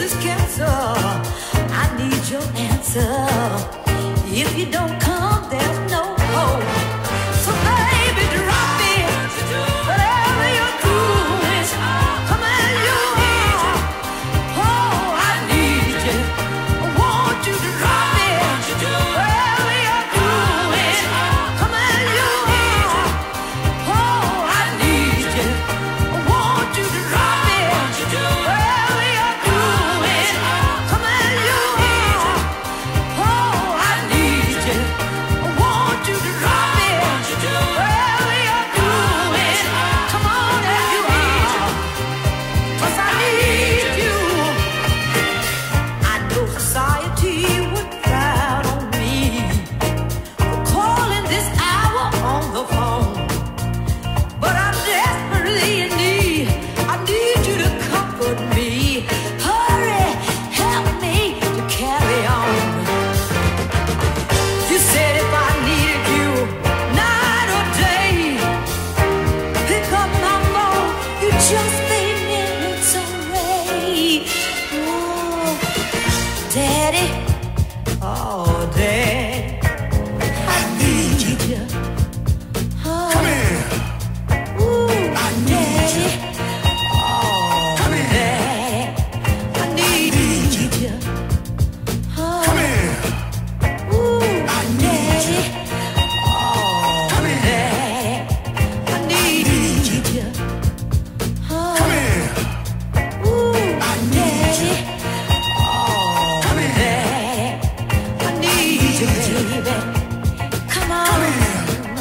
is cancer. I need your answer. If you don't come, there's no hope. So baby, drop it. Whatever you're doing, come as you are. Oh, I need you. I want you to drop it. Whatever you're doing, come as you are. Oh, I need you. I want you to drop it. Whatever you're doing, come as you are. Oh, I need you. I want you to drop it. Whatever you're doing, come on as you are. 'Cause I need you. I know society would frown on me for calling this hour on the phone, but I'm desperately in need. I need you to comfort me. Hurry, help me to carry on. You said if I needed you night or day, pick up my phone. You just made me look so gray. Oh, Daddy, oh, Dad, I need you. Oh, Come here. ooh, I need you. Daddy, oh, Come here. Dad, I need you. Oh, Come here. ooh, I need you. Daddy, oh, Come here. Dad, I need you. Oh, Come here. ooh, I need you. Daddy, oh, Come here. Dad, I need you, baby. Come on. Come here.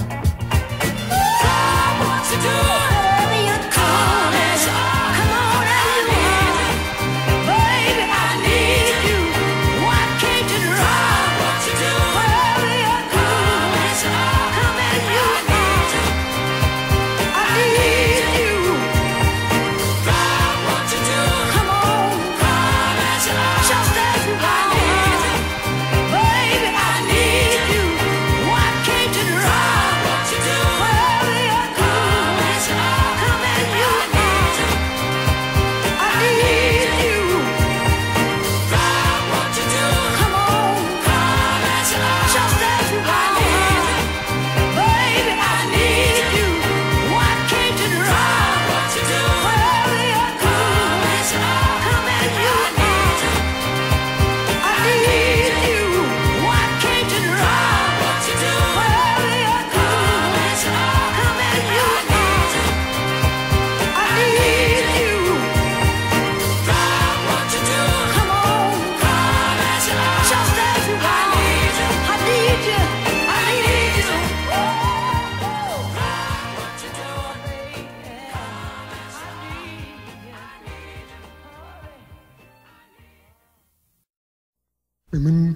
What you doing? Wherever you're calling, come on as you are. Baby, I need you. Why can't you drive? What you doing? Wherever you're calling, come as you are. I need you. Drive, what you doing? Come on, just as you are. Baby, I need you. Why can't you drive? What you doing? Wherever you're calling, come as you are. I need you. Drive, what you doing? Come on, just as you are. Baby, I need you. Why can't you drive? What you doing? Wherever you're calling, come as you are. I need you. Why can't you drive? What you doing? Wherever you're calling, come as you are. I need you. Drive, what you doing? Come on, just as you are. I need you. I need you. Drive, what you doing, baby? I need you. Women